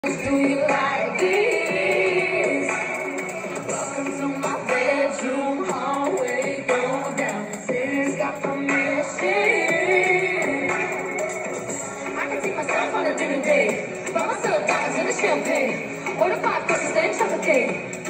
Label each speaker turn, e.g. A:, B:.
A: Do you like this? Welcome to my bedroom hallway. Go downstairs, got permission. I can take myself on a dinner date. Buy myself diamonds and a champagne. Order 5 courses, then chocolate cake.